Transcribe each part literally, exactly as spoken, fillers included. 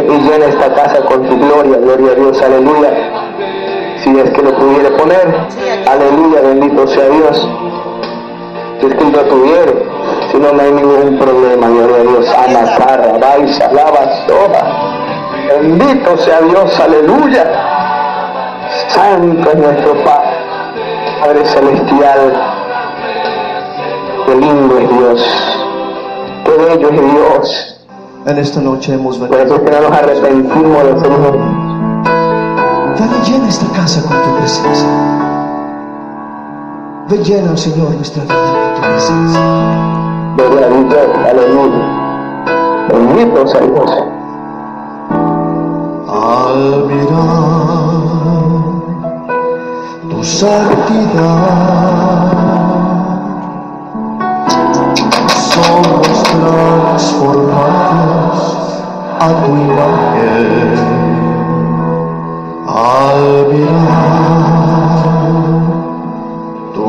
y llena esta casa con tu gloria, gloria a Dios, aleluya. Si es que lo pudiera poner, aleluya, bendito sea Dios. Si es que lo tuviera, si no, no hay ningún problema, gloria a Dios. Amacarra, baisa, lava, soja. Bendito sea Dios, aleluya. Santo es nuestro Padre, Padre Celestial. Qué lindo es Dios, qué bello es Dios. En esta noche hemos Por venido. eso es que no nos arrepentimos de ser unos. Ven y llena esta casa con tu presencia. Ven, llena, Señor, nuestra vida con tu presencia. Gloria a Dios, aleluya. Bendito sea Dios. Al mirar tu santidad, somos transformados a tu imagen. Al mirar tu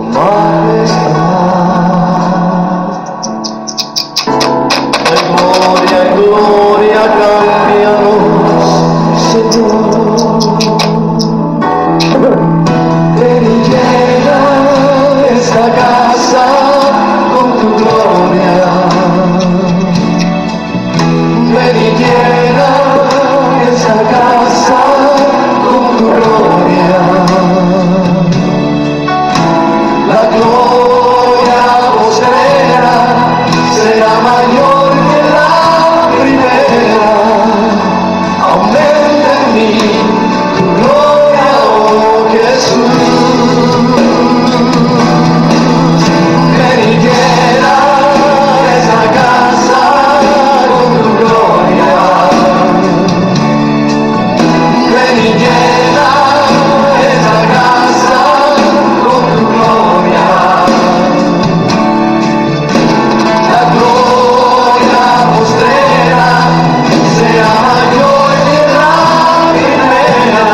majestad, de gloria en gloria cambiamos, Señor. Ven y llena esta casa con tu gloria. Ven y llena esta casa con tu gloria. La gloria postrera será mayor que la primera. Aumenta en mí tu gloria, oh Jesús. Ven y llena esa casa con tu gloria. Ven y llena esa casa con tu gloria. La gloria postrera sea mayor que la primera.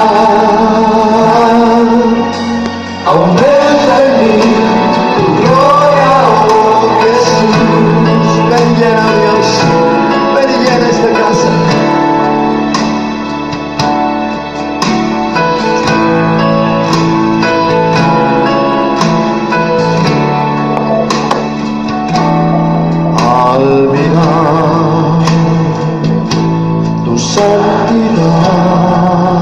Aumenta en mí tu gloria, oh Jesús. Ven y llena, Dios, ven y llena esta casa. Al mirar tu santidad,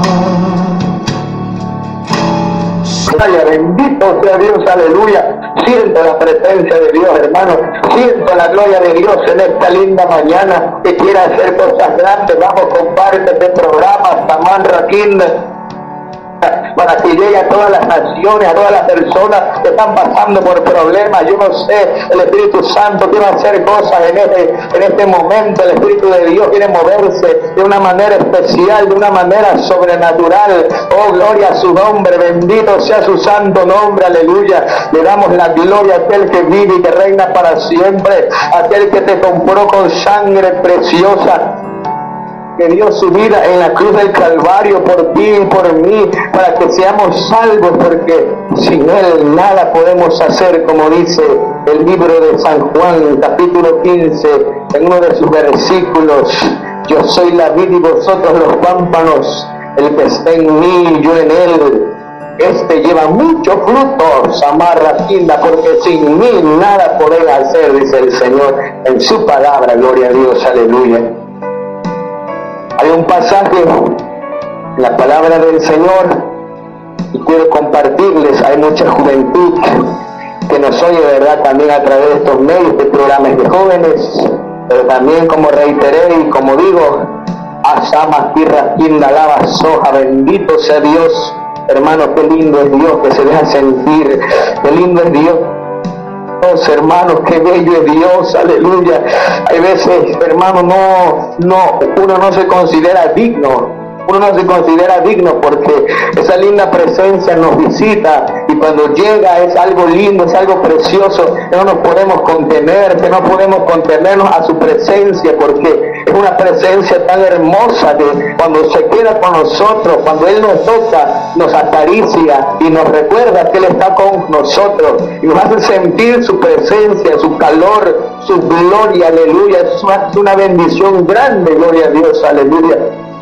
Vaya, bendito sea Dios, aleluya. Siento la presencia de Dios, hermano. Siento la gloria de Dios en esta linda mañana que quiere hacer cosas grandes. Vamos, comparte este programa, Samán Raquín, para que llegue a todas las naciones, a todas las personas que están pasando por problemas. Yo no sé, el Espíritu Santo quiere hacer cosas en este, en este momento. El Espíritu de Dios quiere moverse de una manera especial, de una manera sobrenatural. Oh, gloria a su nombre, bendito sea su santo nombre, aleluya. Le damos la gloria a aquel que vive y que reina para siempre, aquel que te compró con sangre preciosa, que dio su vida en la cruz del Calvario por ti y por mí, para que seamos salvos, porque sin Él nada podemos hacer, como dice el libro de San Juan, capítulo quince, en uno de sus versículos. Yo soy la vid y vosotros los pámpanos, el que está en mí y yo en Él, este lleva mucho fruto, Samarra Quinda, porque sin mí nada podéis hacer, dice el Señor en su palabra. Gloria a Dios, aleluya. Hay un pasaje en la palabra del Señor y quiero compartirles. Hay mucha juventud que nos oye, ¿verdad?, también a través de estos medios, de programas de jóvenes, pero también, como reiteré y como digo, Asama Tierra Quinda Lava Soja, bendito sea Dios, hermano. Qué lindo es Dios que se deja sentir, qué lindo es Dios, hermanos, qué bello es Dios, aleluya. Hay veces, hermano, no, no, uno no se considera digno, uno no se considera digno porque esa linda presencia nos visita y cuando llega es algo lindo, es algo precioso, que no nos podemos contener, que no podemos contenernos a su presencia, porque Es una presencia tan hermosa que cuando se queda con nosotros, cuando Él nos toca, nos acaricia y nos recuerda que Él está con nosotros y nos hace sentir su presencia, su calor, su gloria, aleluya. Es una, es una bendición grande, gloria a Dios, aleluya.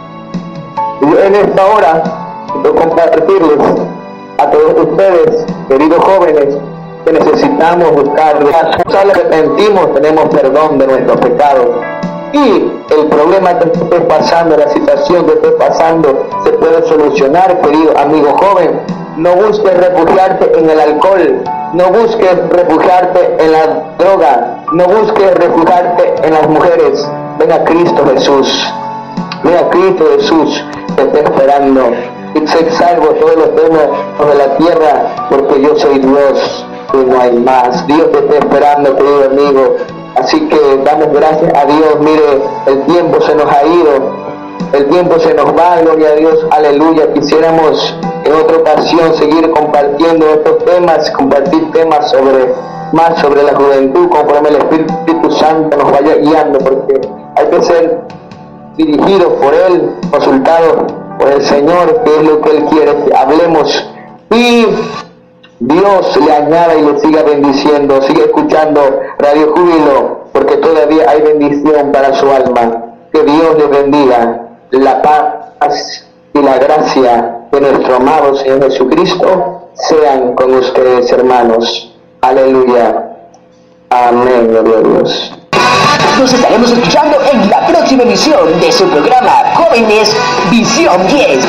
Y en esta hora quiero compartirles a todos ustedes, queridos jóvenes, que necesitamos buscar, nos arrepentimos, tenemos perdón de nuestros pecados. Y el problema que estés pasando, la situación que estés pasando, se puede solucionar, querido amigo joven. No busques refugiarte en el alcohol, no busques refugiarte en la droga, no busques refugiarte en las mujeres. Ven a Cristo Jesús, ven a Cristo Jesús, te está esperando. Y sé salvo todos los temas de la tierra, porque yo soy Dios y no hay más. Dios te está esperando, querido amigo. Así que damos gracias a Dios. Mire, el tiempo se nos ha ido, el tiempo se nos va, gloria a Dios, aleluya. Quisiéramos en otra ocasión seguir compartiendo estos temas, compartir temas sobre más sobre la juventud, conforme el Espíritu Santo nos vaya guiando, porque hay que ser dirigidos por Él, consultados por el Señor, que es lo que Él quiere que hablemos, y Dios le añada y le siga bendiciendo. Sigue escuchando Radio Júbilo, porque todavía hay bendición para su alma. Que Dios les bendiga. La paz y la gracia de nuestro amado Señor Jesucristo sean con ustedes, hermanos. Aleluya. Amén, gloria a Dios. Nos estaremos escuchando en la próxima emisión de su programa Jóvenes Visión diez.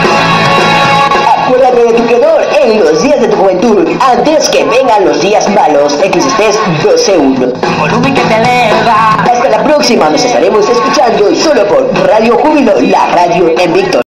Acuérdate de tu Creador en los días de tu juventud, antes que vengan los días malos. Eclesiastés doce uno. Volumen que te eleva. Hasta la próxima, nos estaremos escuchando solo por Radio Júbilo, la radio en Víctor.